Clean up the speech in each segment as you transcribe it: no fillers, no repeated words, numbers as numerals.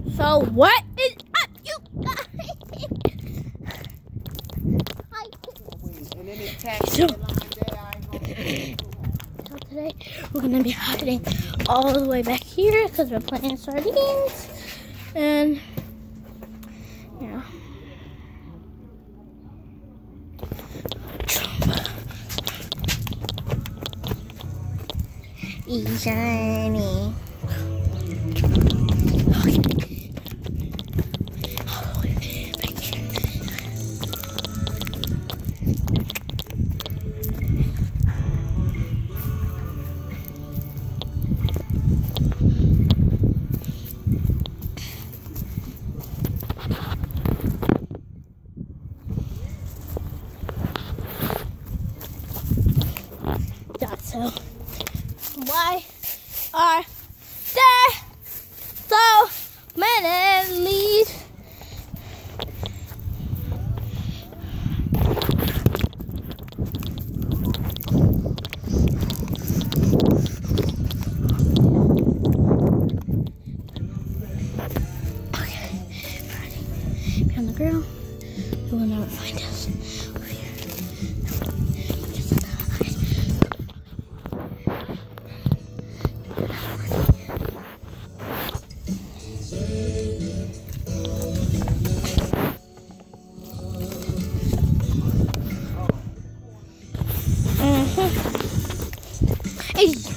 So what is up, you guys? So today we're gonna be hiding all the way back here because we're playing Sardines, and yeah. Journey. So why are there so many leaves? Okay, be on the ground. You will never find us over here. Hey.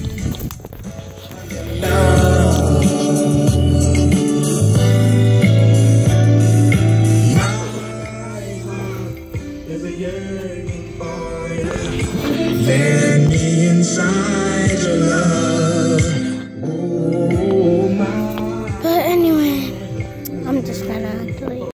Let me inside your love. Oh, my. But anyway, I'm just gonna delete.